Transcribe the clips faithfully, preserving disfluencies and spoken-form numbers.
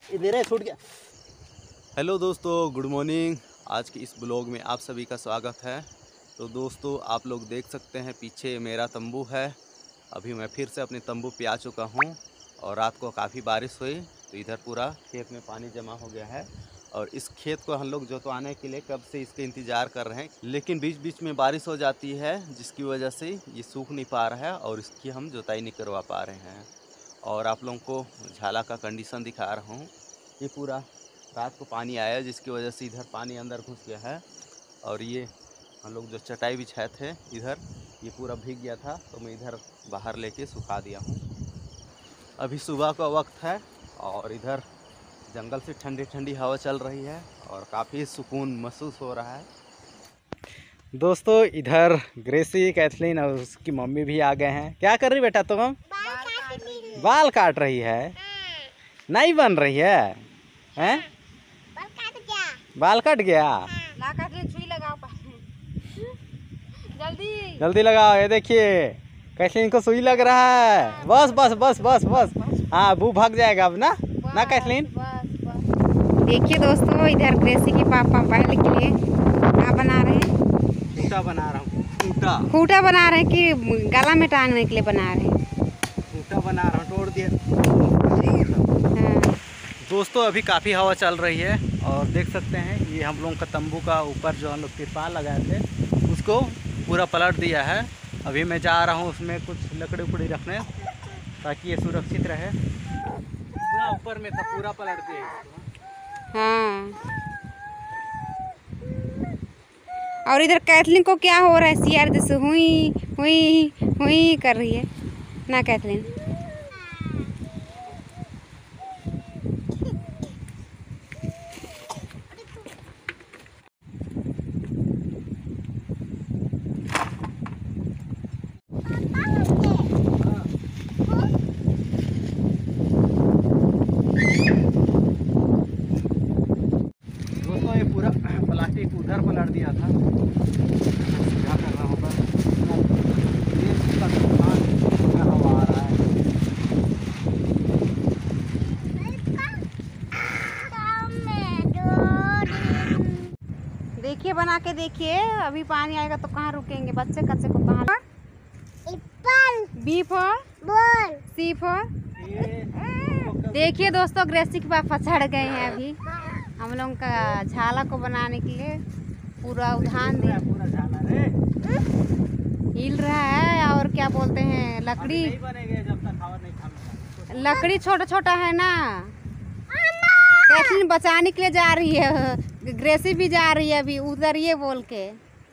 इधर छूट गया। हेलो दोस्तों, गुड मॉर्निंग। आज के इस ब्लॉग में आप सभी का स्वागत है। तो दोस्तों, आप लोग देख सकते हैं पीछे मेरा तंबू है। अभी मैं फिर से अपने तंबू पे आ चुका हूँ और रात को काफ़ी बारिश हुई तो इधर पूरा खेत में पानी जमा हो गया है। और इस खेत को हम लोग जोतवाने के लिए कब से इसके इंतज़ार कर रहे हैं, लेकिन बीच बीच में बारिश हो जाती है जिसकी वजह से ये सूख नहीं पा रहा है और इसकी हम जोताई नहीं करवा पा रहे हैं। और आप लोगों को झाला का कंडीशन दिखा रहा हूँ। ये पूरा रात को पानी आया जिसकी वजह से इधर पानी अंदर घुस गया है। और ये हम लोग जो चटाई बिछाए थे इधर, ये पूरा भीग गया था तो मैं इधर बाहर लेके सुखा दिया हूँ। अभी सुबह का वक्त है और इधर जंगल से ठंडी ठंडी हवा चल रही है और काफ़ी सुकून महसूस हो रहा है। दोस्तों, इधर ग्रेसी, कैथलीन और उसकी मम्मी भी आ गए हैं। क्या कर रही बेटा तुम? बाल काट रही है। बाल काट रही है। नहीं बन रही है हैं? बाल काट गया। बाल कट गया। ला काट ले, सुई लगाओ जल्दी जल्दी लगाओ। ये देखिए कैथलीन को सुई लग रहा है। बस बस बस बस बस हाँ, बू भाग जाएगा अब ना ना कैथलीन। देखिए दोस्तों, इधर ग्रेसी के पापा पहले के लिए क्या बना रहे हैं? खूंटा बना रहा हूँ। खूंटा खूंटा बना रहे हैं कि गला में टांगने के लिए बना रहे हैं? खूंटा बना रहा हूँ, तोड़ दिया। हाँ। दोस्तों, अभी काफ़ी हवा चल रही है और देख सकते हैं ये हम लोगों का तंबू का ऊपर जो हम लोग तिरपाल लगाए थे उसको पूरा पलट दिया है। अभी मैं जा रहा हूँ उसमें कुछ लकड़ी उकड़ी रखने ताकि ये सुरक्षित रहे। पूरा ऊपर में था, पूरा पलट दिया इसको। हाँ। और इधर कैथलीन को क्या हो रहा है? सियार जैसे हुई हुई हुई कर रही है ना कैथलीन? दोस्तों, ये पूरा प्लास्टिक उधर पलट दिया था। क्या करना होगा, ये इसका नुकसान क्या हवा आ रहा है। देखिए, बना के देखिए। अभी पानी आएगा तो कहाँ रुकेंगे? बच्चे कच्चे को कहाँ? B for ball, C for. देखिए दोस्तों, ग्रेसी के पापा चढ़ गए हैं अभी हम लोगों का झाला को बनाने के लिए। पूरा उधान दे पूरा झाला रे हिल रहा है। और क्या बोलते हैं, लकड़ी नहीं बनेगा जब तक हवा नहीं खाना। लकड़ी छोटा छोटा है ना। कैथलीन बचाने के लिए जा रही है, ग्रेसी भी जा रही है अभी उधर ये बोल के।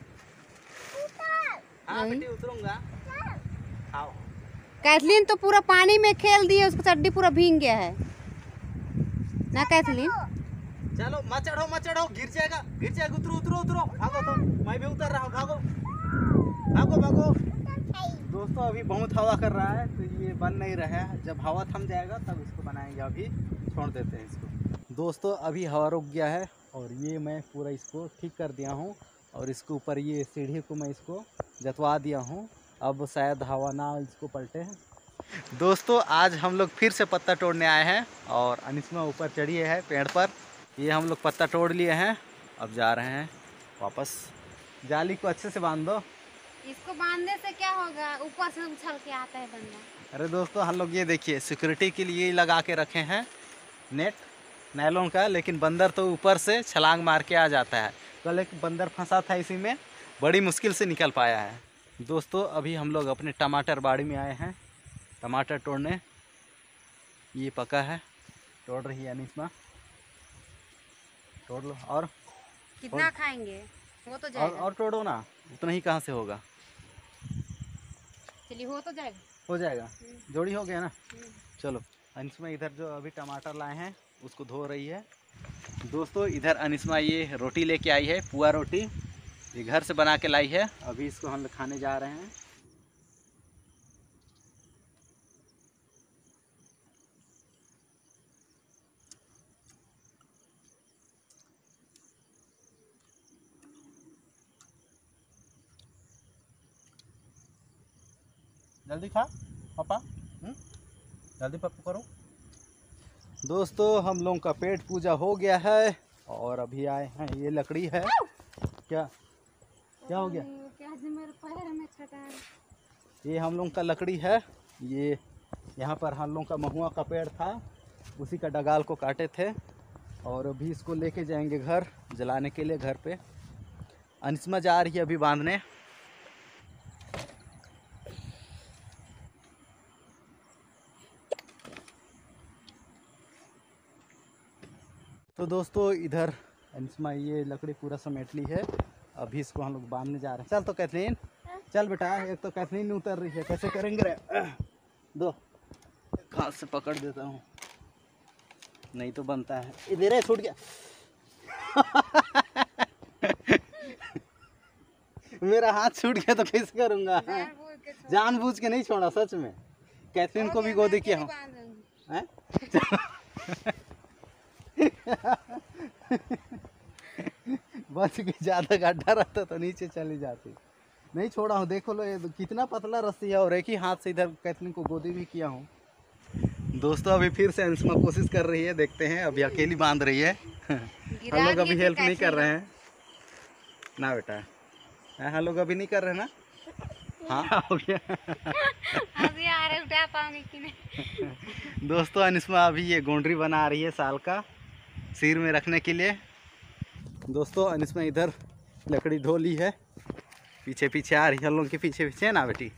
हाँ बेटी, उतरूंगा। आओ। कैथलीन तो पूरा पानी में खेल दी है, उसका चड्डी पूरा भीग गया है ना कैथलीन? चलो मत चढ़ो मत चढ़ो, गिर जाएगा गिर जाएगा। उतरो उतरो उतरो, भागो। तो मैं भी उतर रहा हूँ, भागो भागो भागो। दोस्तों, अभी बहुत हवा कर रहा है तो ये बन नहीं रहा है। जब हवा थम जाएगा तब इसको बनाएंगे, अभी छोड़ देते हैं इसको। दोस्तों, अभी हवा रुक गया है और ये मैं पूरा इसको ठीक कर दिया हूँ और इसके ऊपर ये सीढ़ी को मैं इसको जतवा दिया हूँ। अब शायद हवा ना इसको पलटे। दोस्तों, आज हम लोग फिर से पत्ता तोड़ने आए हैं और अनिस्मा ऊपर चढ़ी है पेड़ पर। ये हम लोग पत्ता तोड़ लिए हैं, अब जा रहे हैं वापस। जाली को अच्छे से बांध दो। इसको बांधने से क्या होगा? ऊपर से उछल के आता है बंदा। अरे दोस्तों, हम लोग ये देखिए सिक्योरिटी के लिए लगा के रखे हैं नेट नायलॉन का, लेकिन बंदर तो ऊपर से छलांग मार के आ जाता है। कल एक बंदर फंसा था इसी में, बड़ी मुश्किल से निकल पाया है। दोस्तों, अभी हम लोग अपने टमाटर बाड़ी में आए हैं टमाटर तोड़ने। ये पका है, तोड़ रही है अनिस्मा। तोड़ लो। और कितना खाएंगे? हो तो और, जाएगा। और तोड़ो ना, उतना ही कहाँ से होगा। चलिए, हो तो जाएगा। हो जाएगा, जोड़ी हो गया ना। चलो, अनिस्मा इधर जो अभी टमाटर लाए हैं उसको धो रही है। दोस्तों, इधर अनिस्मा ये रोटी लेके आई है, पुआ रोटी। ये घर से बना के लाई है, अभी इसको हम लोग खाने जा रहे हैं। जल्दी खा पापा, जल्दी पापा करो। दोस्तों हम लोगों का पेट पूजा हो गया है और अभी आए हैं, ये लकड़ी है। क्या क्या हो गया? मेरे पैर में छटा है। ये हम लोगों का लकड़ी है। ये यहाँ पर हम लोगों का महुआ का पेड़ था, उसी का डगाल को काटे थे और अभी इसको लेके जाएंगे घर जलाने के लिए। घर पे अनिस्मा जा रही है अभी बांधने। तो दोस्तों इधर अनिस्मा ये लकड़ी पूरा समेट ली है, अभी इसको हम लोग बांधने जा रहे हैं। चल तो कैथलीन, चल बेटा। एक तो कैथलीन नहीं उतर रही है, कैसे करेंगे रे? दो हाथ से पकड़ देता हूँ, नहीं तो बनता है। इधर है, छूट गया। मेरा हाथ छूट गया तो कैसे करूँगा? जानबूझ के नहीं छोड़ा, सच में। कैथलीन को भी गोदी किया हूँ। बच के ज़्यादा गड्ढा रहता तो नीचे चली जाती। नहीं छोड़ा हूँ, देखो लो ये कितना पतला रस्सी है और एक ही हाथ से इधर कैथलीन को गोदी भी किया हूँ। दोस्तों अभी फिर से अनिस्मा कोशिश कर रही है, देखते हैं। अभी अकेली बांध रही है। हम लोग अभी हेल्प नहीं कर रहे हैं ना बेटा। हम लोग अभी नहीं कर रहे हैं ना। हाँ हो गया। अभी आ रहे उठा पाएंगे कि नहीं। दोस्तों अनिस्मा अभी ये गोंडरी बना रही है साल का, सिर में रखने के लिए। दोस्तों अनिस्मा इधर लकड़ी ढो ली है, पीछे पीछे आ रही है। हम लोग के पीछे पीछे ना बेटी।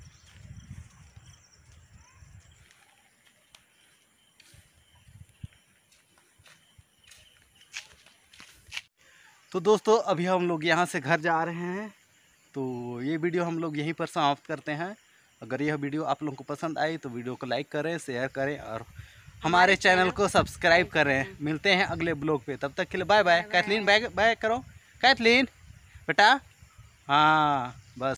तो दोस्तों अभी हम लोग यहाँ से घर जा रहे हैं, तो ये वीडियो हम लोग यहीं पर समाप्त करते हैं। अगर यह वीडियो आप लोगों को पसंद आई तो वीडियो को लाइक करें, शेयर करें और हमारे चैनल को सब्सक्राइब करें। मिलते हैं अगले ब्लॉग पे, तब तक के लिए bye bye. Kathleen bye bye करो। कैथलीन बेटा, हाँ।